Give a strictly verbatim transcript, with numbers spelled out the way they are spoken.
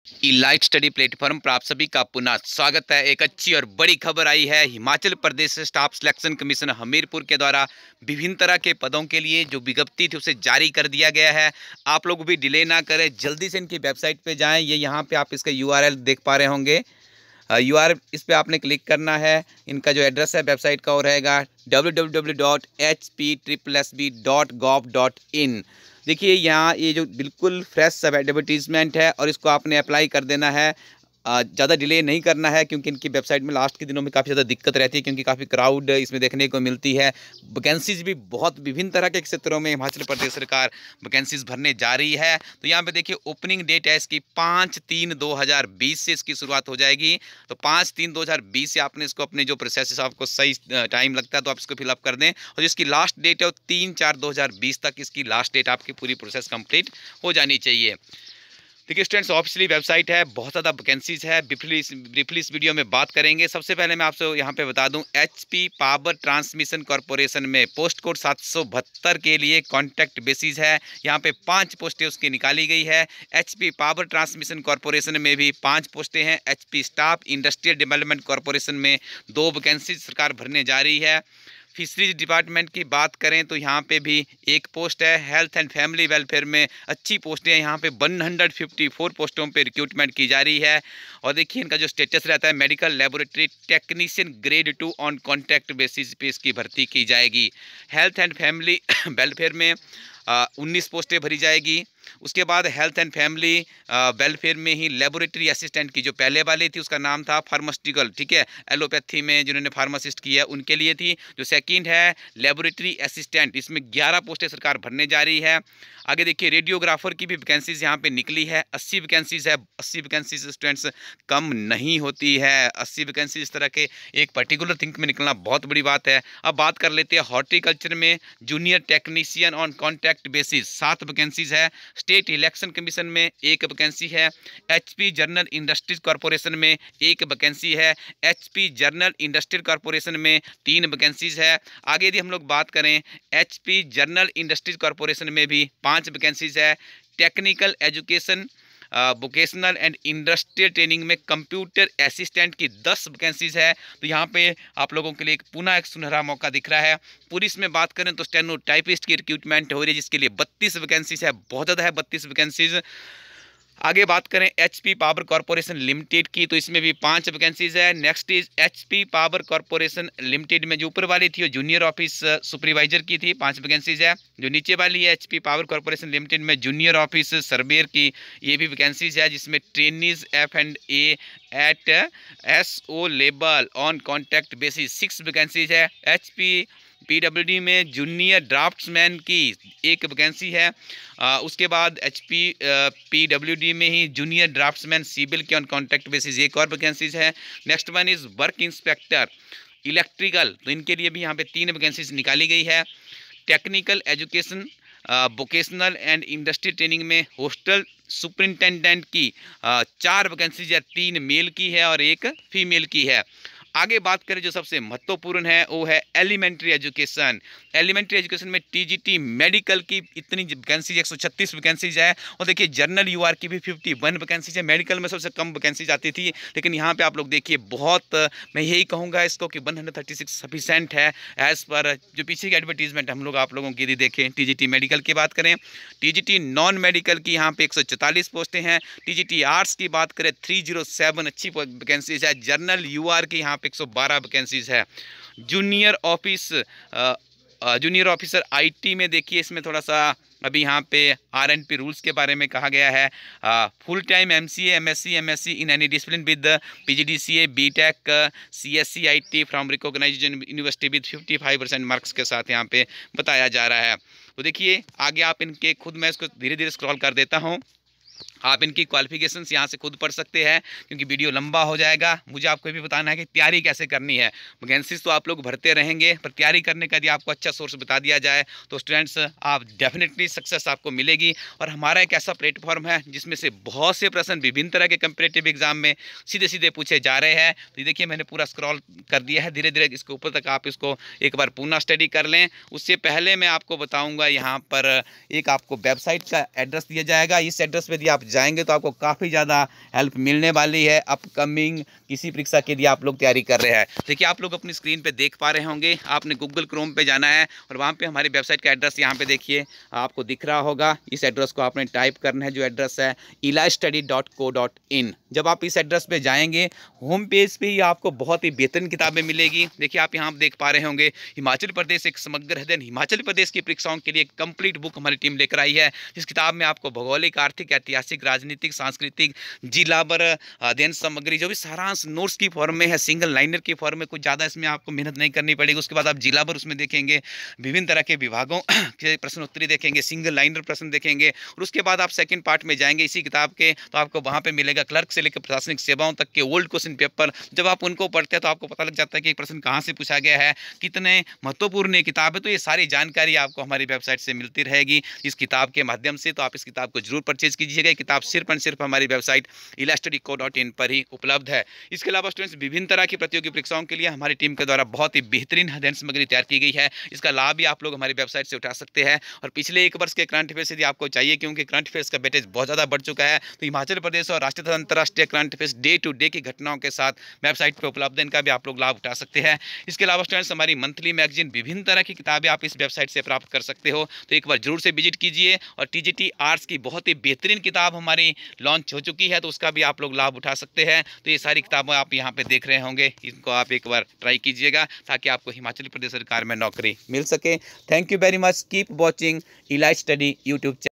Elite study platform पर आप सभी का पुनः स्वागत है। एक अच्छी और बड़ी खबर आई है। Himachal Pradesh staff selection commission Hamirpur के द्वारा विभिन्न तरह के पदों के लिए जो विज्ञप्ति थी उसे जारी कर दिया गया है। आप लोग भी डिले ना करें, जल्दी से इनकी वेबसाइट पे जाएं। ये यहाँ पे आप इसका यू आर एल देख पा रहे होंगे। यू आर इस पे आपने क्लिक करना है। इनका जो एड्रेस है वेबसाइट का वो रहेगा W W W dot H P triple S B dot gov dot in. देखिए यहाँ ये जो बिल्कुल फ्रेश सब एडवर्टीजमेंट है और इसको आपने अप्लाई कर देना है। ज़्यादा डिले नहीं करना है क्योंकि इनकी वेबसाइट में लास्ट के दिनों में काफ़ी ज़्यादा दिक्कत रहती है क्योंकि काफ़ी क्राउड इसमें देखने को मिलती है। वैकेंसीज भी बहुत विभिन्न तरह के क्षेत्रों में हिमाचल प्रदेश सरकार वैकेंसीज भरने जा रही है। तो यहाँ पे देखिए ओपनिंग डेट है इसकी पाँच तीन दो हज़ार बीस से इसकी शुरुआत हो जाएगी। तो पाँच तीन दो हज़ार बीस से आपने इसको अपने जो प्रोसेस आपको सही टाइम लगता है तो आप इसको फिलअप कर दें और जिसकी लास्ट डेट है वो तीन चार दो हज़ार बीस तक इसकी लास्ट डेट आपकी पूरी प्रोसेस कंप्लीट हो जानी चाहिए। देखिए स्टूडेंट्स, ऑफिशियली वेबसाइट है, बहुत ज़्यादा वैकेंसीज है। ब्रीफली ब्रीफली इस वीडियो में बात करेंगे। सबसे पहले मैं आपसे यहाँ पे बता दूं, एचपी पावर ट्रांसमिशन कॉरपोरेशन में पोस्ट कोड सात सौ बहत्तर के लिए कॉन्ट्रैक्ट बेसिस है। यहाँ पे पांच पोस्टें उसकी निकाली गई है। एचपी पावर ट्रांसमिशन कॉरपोरेशन में भी पांच पोस्टें हैं। HP staff industrial development corporation में दो वैकेंसीज सरकार भरने जा रही है। फिशरीज डिपार्टमेंट की बात करें तो यहाँ पे भी एक पोस्ट है। हेल्थ एंड फैमिली वेलफेयर में अच्छी पोस्टें हैं। यहाँ पे एक सौ चौवन पोस्टों पे रिक्रूटमेंट की जा रही है। और देखिए इनका जो स्टेटस रहता है, medical laboratory technician grade two on contract basis पे इसकी भर्ती की जाएगी। हेल्थ एंड फैमिली वेलफेयर में उन्नीस पोस्टें भरी जाएगी। उसके बाद हेल्थ एंड फैमिली वेलफेयर में ही लेबोरेटरी असिस्टेंट की जो पहले वाली थी उसका नाम था फार्मास्यूटिकल, ठीक है, एलोपैथी में जिन्होंने फार्मासिस्ट की है उनके लिए थी। जो सेकंड है लेबोरेटरी असिस्टेंट, इसमें ग्यारह पोस्टें सरकार भरने जा रही है। आगे देखिए रेडियोग्राफर की भी वैकेंसीज यहाँ पे निकली है। अस्सी वैकेंसीज है। अस्सी वैकेंसीज स्टूडेंट्स कम नहीं होती है। अस्सी वैकेंसी इस तरह के एक पर्टिकुलर थिंक में निकलना बहुत बड़ी बात है। अब बात कर लेते हैं हॉर्टिकल्चर में junior technician on contract basis, सात वैकेंसीज है। स्टेट इलेक्शन कमीशन में एक वैकेंसी है। एचपी जर्नल इंडस्ट्रीज कॉरपोरेशन में एक वैकेंसी है। एचपी जर्नल इंडस्ट्रियल कॉरपोरेशन में तीन वैकेंसीज है। आगे यदि हम लोग बात करें एचपी जर्नल इंडस्ट्रीज कॉरपोरेशन में भी पांच वैकेंसीज है। Technical education vocational and industrial training में कंप्यूटर असिस्टेंट की दस वैकेंसीज है। तो यहाँ पे आप लोगों के लिए एक पुनः एक सुनहरा मौका दिख रहा है। पुलिस में बात करें तो स्टेनो टाइपिस्ट की रिक्रूटमेंट हो रही है जिसके लिए बत्तीस वैकेंसीज है। बहुत ज़्यादा है बत्तीस वैकेंसीज। आगे बात करें एचपी पावर कॉरपोरेशन लिमिटेड की तो इसमें भी पांच वैकेंसीज है। Next is HP power corporation limited में जो ऊपर वाली थी वो जूनियर ऑफिस सुपरवाइजर की थी, पांच वैकेंसीज है। जो नीचे वाली है एचपी पावर कॉरपोरेशन लिमिटेड में जूनियर ऑफिस सर्वेयर की, ये भी वैकेंसीज है जिसमें trainees F and A at S O level on contract basis, six vacancies है। एचपी पीडब्ल्यूडी में जूनियर ड्राफ्ट्समैन की एक वैकेंसी है। आ, उसके बाद एचपी पीडब्ल्यूडी में ही जूनियर ड्राफ्ट्समैन सिविल के ऑन कॉन्ट्रैक्ट बेसिस एक और वैकेंसीज है। Next one is work inspector electrical, तो इनके लिए भी यहाँ पे तीन वैकेंसीज निकाली गई है। Technical education vocational and industry training में हॉस्टल सुपरिंटेंडेंट की आ, चार वैकेंसीज है, तीन मेल की है और एक फीमेल की है। आगे बात करें जो सबसे महत्वपूर्ण है वो है एलिमेंट्री एजुकेशन। एलिमेंट्री एजुकेशन में टीजीटी मेडिकल की इतनी वैकेंसीज एक सौ छत्तीस वैकेंसीज है। और देखिए जर्नल यूआर की भी इक्यावन वैकेंसीज है। मेडिकल में सबसे कम वैकेंसीज आती थी लेकिन यहाँ पे आप लोग देखिए बहुत, मैं यही कहूँगा इसको कि एक सौ छत्तीस सफिशेंट है एज़ पर जो पीछे की एडवर्टीजमेंट हम लोग आप लोगों की यदि देखें। टीजीटी मेडिकल की बात करें, टीजीटी नॉन मेडिकल की यहाँ पे एक सौ चौतालीस पोस्टें हैं। टीजीटी आर्ट्स की बात करें तीन सौ सात अच्छी वैकेंसीज है। जर्नल यूआर की यहाँ पे एक सौ बारह वैकेंसीज है। Junior office junior officer IT में देखिए इसमें थोड़ा सा अभी यहाँ पे आर एंड पी रूल्स के बारे में कहा गया है। Full time MCA MSc MSc in any discipline with PGDCA BTech CSC IT from recognised university with पचपन परसेंट मार्क्स के साथ यहाँ पे बताया जा रहा है। तो देखिए आगे आप इनके खुद, मैं इसको धीरे धीरे स्क्रॉल कर देता हूँ, आप इनकी क्वालिफिकेशंस यहाँ से खुद पढ़ सकते हैं क्योंकि वीडियो लंबा हो जाएगा। मुझे आपको भी बताना है कि तैयारी कैसे करनी है। वैकेंसीज तो आप लोग भरते रहेंगे पर तैयारी करने का यदि आपको अच्छा सोर्स बता दिया जाए तो स्टूडेंट्स आप डेफिनेटली सक्सेस आपको मिलेगी। और हमारा एक ऐसा प्लेटफॉर्म है जिसमें से बहुत से प्रश्न विभिन्न तरह के कंपेरेटिव एग्जाम में सीधे सीधे पूछे जा रहे हैं। तो देखिए मैंने पूरा स्क्रॉल कर दिया है, धीरे धीरे इसके ऊपर तक आप इसको एक बार पुनः स्टडी कर लें। उससे पहले मैं आपको बताऊँगा यहाँ पर एक आपको वेबसाइट का एड्रेस दिया जाएगा। इस एड्रेस पर यदि आप जाएंगे तो आपको काफ़ी ज़्यादा हेल्प मिलने वाली है अपकमिंग किसी परीक्षा के लिए आप लोग तैयारी कर रहे हैं। देखिए आप लोग अपनी स्क्रीन पे देख पा रहे होंगे, आपने गूगल क्रोम पे जाना है और वहाँ पे हमारी वेबसाइट का एड्रेस यहाँ पे देखिए आपको दिख रहा होगा। इस एड्रेस को आपने टाइप करना है, जो एड्रेस है Ilaj Study dot co dot in. जब आप इस एड्रेस पे जाएंगे होम पेज पे ही आपको बहुत ही बेहतरीन किताबें मिलेगी। देखिए आप यहाँ देख पा रहे होंगे हिमाचल प्रदेश एक समग्र अध्ययन, हिमाचल प्रदेश की परीक्षाओं के लिए एक कंप्लीट बुक हमारी टीम लेकर आई है। इस किताब में आपको भौगोलिक, आर्थिक, ऐतिहासिक, राजनीतिक, सांस्कृतिक, जिला भर अध्ययन सामग्री जो भी सारांश नोट्स की फॉर्म में है, सिंगल लाइनर की फॉर्म में, कुछ ज़्यादा इसमें आपको मेहनत नहीं करनी पड़ेगी। उसके बाद आप जिला भर उसमें देखेंगे, विभिन्न तरह के विभागों के प्रश्न उत्तरी देखेंगे, सिंगल लाइनर प्रश्न देखेंगे और उसके बाद आप सेकंड पार्ट में जाएंगे इसी किताब के, तो आपको वहाँ पे मिलेगा क्लर्क से लेकर प्रशासनिक सेवाओं तक के ओल्ड क्वेश्चन पेपर। जब आप उनको पढ़ते हैं तो आपको पता लग जाता है कि एक प्रश्न कहाँ से पूछा गया है, कितने महत्वपूर्ण ये किताब है। तो ये सारी जानकारी आपको हमारी वेबसाइट से मिलती रहेगी इस किताब के माध्यम से। तो आप इस किताब को जरूर परचेज कीजिएगा। किताब सिर्फ और सिर्फ हमारी वेबसाइट इलाज स्टडी को डॉट इन पर ही उपलब्ध है। इसके अलावा स्टूडेंट्स विभिन्न तरह की प्रतियोगी परीक्षाओं के लिए हमारी टीम के द्वारा बहुत ही बेहतरीन अध्ययन सामग्री तैयार की गई है। इसका लाभ भी आप लोग हमारी वेबसाइट से उठा सकते हैं। और पिछले एक वर्ष के करंट अफेयर्स यदि आपको चाहिए, क्योंकि करंट अफेयर्स का वेटेज बहुत ज़्यादा बढ़ चुका है, तो हिमाचल प्रदेश और राष्ट्रीय तथा अंतर्राष्ट्रीय current affairs day to day की घटनाओं के साथ वेबसाइट पर उपलब्ध है, इनका भी आप लोग लाभ उठा सकते हैं। इसके अलावा स्टूडेंट्स हमारी मंथली मैगजीन, विभिन्न तरह की किताबें आप इस वेबसाइट से प्राप्त कर सकते हो। तो एक बार जरूर से विजिट कीजिए। और टीजीटी आर्ट्स की बहुत ही बेहतरीन किताब हमारी लॉन्च हो चुकी है, तो उसका भी आप लोग लाभ उठा सकते हैं। तो ये सारी किताबें आप यहाँ पे देख रहे होंगे, इनको आप एक बार ट्राई कीजिएगा ताकि आपको हिमाचल प्रदेश सरकार में नौकरी मिल सके। Thank you very much, keep watching Ilaj Study YouTube channel.